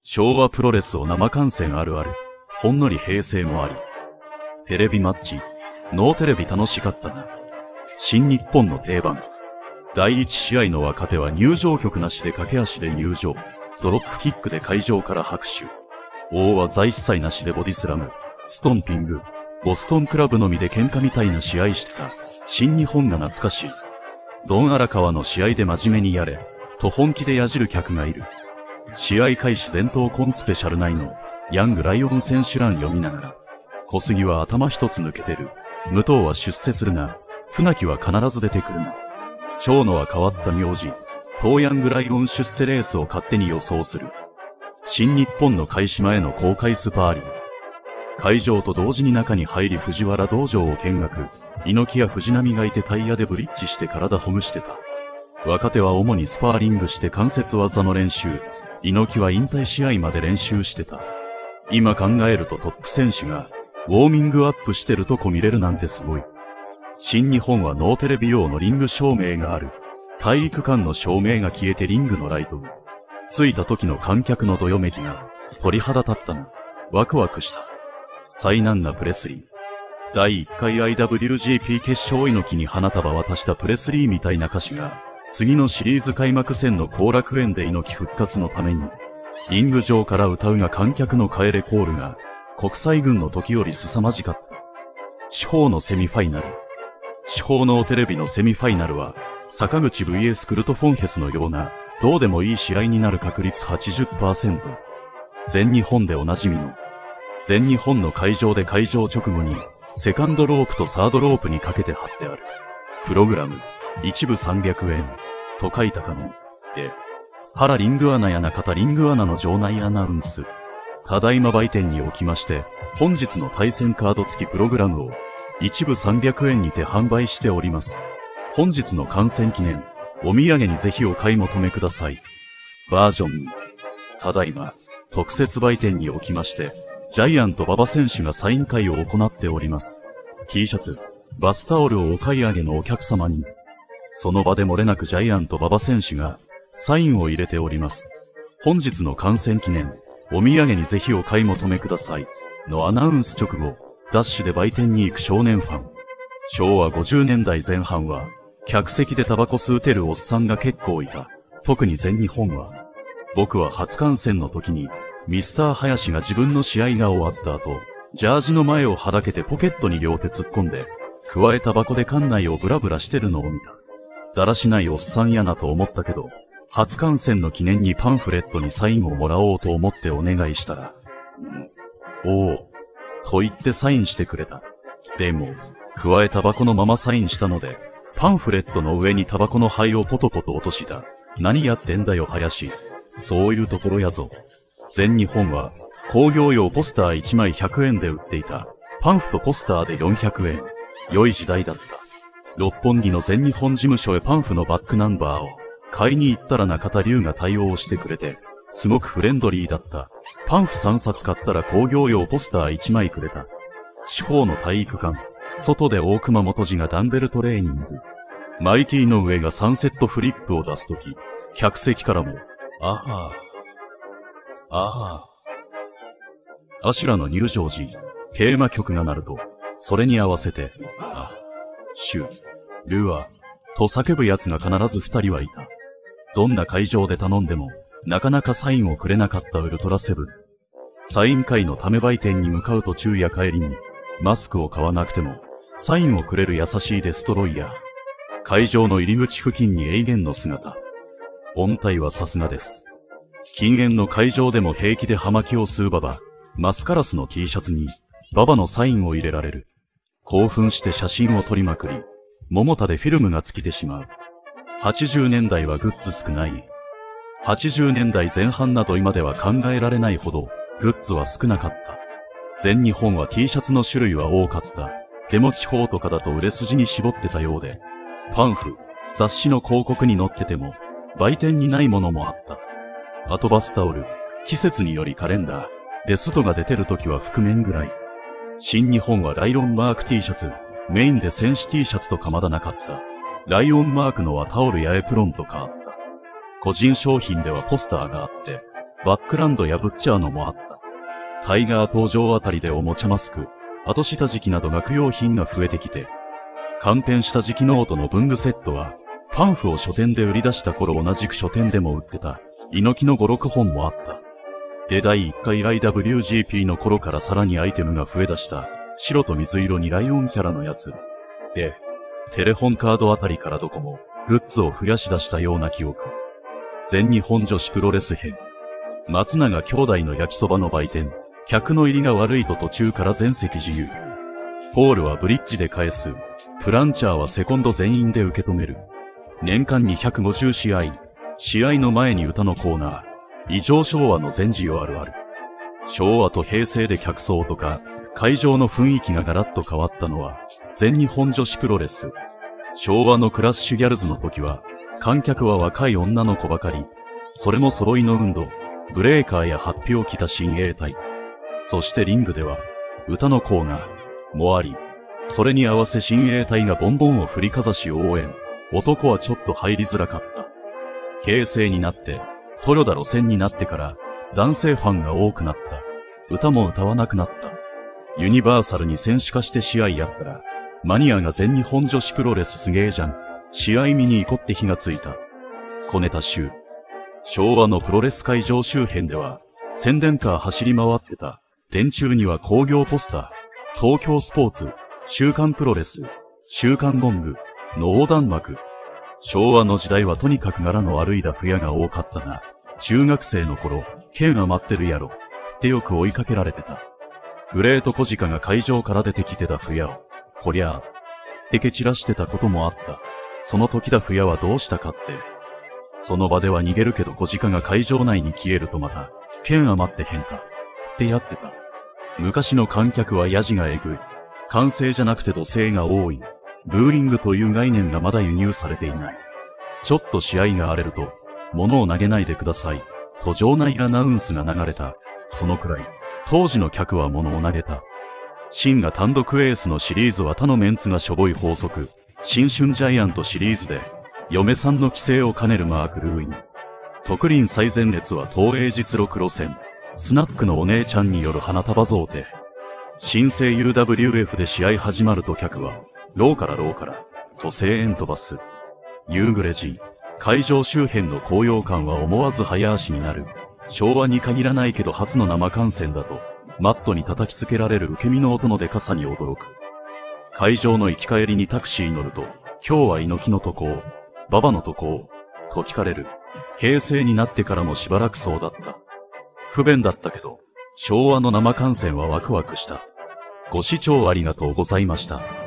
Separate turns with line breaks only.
昭和プロレスを生観戦あるある。ほんのり平成もあり。テレビマッチ。ノーテレビ楽しかったな。新日本の定番。第一試合の若手は入場曲なしで駆け足で入場。ドロップキックで会場から拍手。王は在一切なしでボディスラム。ストンピング。ボストンクラブのみで喧嘩みたいな試合してた。新日本が懐かしい。ドン荒川の試合で真面目にやれ。と本気でやじる客がいる。試合開始前頭コンスペシャル9のヤングライオン選手欄読みながら。小杉は頭一つ抜けてる。武藤は出世するが、船木は必ず出てくるな。長野は変わった名字。東ヤングライオン出世レースを勝手に予想する。新日本の開始前の公開スパーリング。会場と同時に中に入り藤原道場を見学。猪木や藤波がいてタイヤでブリッジして体ほぐしてた。若手は主にスパーリングして関節技の練習。猪木は引退試合まで練習してた。今考えるとトップ選手がウォーミングアップしてるとこ見れるなんてすごい。新日本はノーテレビ用のリング照明がある。体育館の照明が消えてリングのライトがついた時の観客のどよめきが鳥肌立ったな。ワクワクした。災難なプレスリー。第1回 IWGP 決勝猪木に花束渡したプレスリーみたいな歌詞が次のシリーズ開幕戦の後楽園で猪木復活のためにリング上から歌うが観客の帰れコールが国際軍の時より凄まじかった。地方のセミファイナル。地方のテレビのセミファイナルは坂口 VS クルト・フォンヘスのようなどうでもいい試合になる確率 80%。全日本でおなじみの全日本の会場で会場直後にセカンドロープとサードロープにかけて貼ってある。プログラム、一部300円、と書いたかの。で、原リングアナや中田リングアナの場内アナウンス。ただいま売店におきまして、本日の対戦カード付きプログラムを一部300円にて販売しております。本日の観戦記念、お土産にぜひお買い求めください。バージョン2。ただいま、特設売店におきまして、ジャイアント馬場選手がサイン会を行っております。T シャツ、バスタオルをお買い上げのお客様に、その場で漏れなくジャイアント馬場選手がサインを入れております。本日の観戦記念、お土産にぜひお買い求めください。のアナウンス直後、ダッシュで売店に行く少年ファン。昭和50年代前半は、客席でタバコ吸うてるおっさんが結構いた。特に全日本は。僕は初観戦の時に、ミスター林が自分の試合が終わった後、ジャージの前をはだけてポケットに両手突っ込んで、加えタバコで館内をブラブラしてるのを見た。だらしないおっさんやなと思ったけど、初観戦の記念にパンフレットにサインをもらおうと思ってお願いしたら、おう、と言ってサインしてくれた。でも、加えタバコのままサインしたので、パンフレットの上にタバコの灰をポトポト落とした。何やってんだよ林。そういうところやぞ。全日本は工業用ポスター1枚100円で売っていた。パンフとポスターで400円。良い時代だった。六本木の全日本事務所へパンフのバックナンバーを買いに行ったら中田龍が対応してくれて、すごくフレンドリーだった。パンフ3冊買ったら工業用ポスター1枚くれた。地方の体育館、外で大熊本寺がダンベルトレーニング。マイティの上がサンセットフリップを出すとき、客席からも、あはあ、あはあ。アシュラの入場時、テーマ曲が鳴ると、それに合わせて、あ、シュ、ルア、と叫ぶ奴が必ず2人はいた。どんな会場で頼んでも、なかなかサインをくれなかったウルトラセブン。サイン会のため売店に向かう途中や帰りに、マスクを買わなくても、サインをくれる優しいデストロイヤー。会場の入り口付近に永遠の姿。音体はさすがです。禁煙の会場でも平気で葉巻を吸うババ。マスカラスの T シャツに、ババのサインを入れられる。興奮して写真を撮りまくり、桃田でフィルムが尽きてしまう。80年代はグッズ少ない。80年代前半など今では考えられないほど、グッズは少なかった。全日本は T シャツの種類は多かった。でも地方とかだと売れ筋に絞ってたようで、パンフ、雑誌の広告に載ってても、売店にないものもあった。あとバスタオル、季節によりカレンダー、デストが出てる時は覆面ぐらい。新日本はライオンマーク T シャツ、メインで戦士 T シャツとかまだなかった。ライオンマークのはタオルやエプロンとかあった。個人商品ではポスターがあって、 バックランドやブッチャーのもあった。タイガー登場あたりでおもちゃマスク、後下敷きなど学用品が増えてきて、完編した磁気ノートの文具セットは、パンフを書店で売り出した頃同じく書店でも売ってた、猪木の5、6本もあった。で、第1回 IWGP の頃からさらにアイテムが増え出した、白と水色にライオンキャラのやつ。で、テレフォンカードあたりからどこも、グッズを増やし出したような記憶。全日本女子プロレス編。松永兄弟の焼きそばの売店。客の入りが悪いと途中から全席自由。フォールはブリッジで返す。プランチャーはセコンド全員で受け止める。年間250試合。試合の前に歌のコーナー。異常昭和の全需要あるある。昭和と平成で客層とか、会場の雰囲気がガラッと変わったのは、全日本女子プロレス。昭和のクラッシュギャルズの時は、観客は若い女の子ばかり。それも揃いの運動。ブレーカーやハッピを着た親衛隊。そしてリングでは、歌のコーナーもあり、それに合わせ親衛隊がボンボンを振りかざし応援。男はちょっと入りづらかった。平成になって、豊田路線になってから、男性ファンが多くなった。歌も歌わなくなった。ユニバーサルに選手化して試合やったら、マニアが全日本女子プロレスすげえじゃん。試合見に行こって火がついた。小ネタ集。昭和のプロレス会場周辺では、宣伝カー走り回ってた。電柱には工業ポスター、東京スポーツ、週刊プロレス、週刊ゴング、の横断幕。昭和の時代はとにかく柄の悪いラフ屋が多かったが、中学生の頃、剣余ってるやろ。ってよく追いかけられてた。グレート小鹿が会場から出てきてたフヤを、こりゃあ、てけ散らしてたこともあった。その時だフヤはどうしたかって。その場では逃げるけど小鹿が会場内に消えるとまた、剣余って変か。ってやってた。昔の観客はヤジがえぐい。歓声じゃなくて怒声が多い。ブーイングという概念がまだ輸入されていない。ちょっと試合が荒れると、物を投げないでください。と場内アナウンスが流れた。そのくらい、当時の客は物を投げた。シンが単独エースのシリーズは他のメンツがしょぼい法則。新春ジャイアントシリーズで、嫁さんの規制を兼ねるマーク・ルーイン。特輪最前列は東映実録路線。スナックのお姉ちゃんによる花束贈呈。新生 UWF で試合始まると客は、ローから、と声援飛ばす。夕暮れ時、会場周辺の高揚感は思わず早足になる。昭和に限らないけど初の生観戦だと、マットに叩きつけられる受け身の音のでかさに驚く。会場の行き帰りにタクシー乗ると、今日は猪木の渡航、馬場の渡航、と聞かれる。平成になってからもしばらくそうだった。不便だったけど、昭和の生観戦はワクワクした。ご視聴ありがとうございました。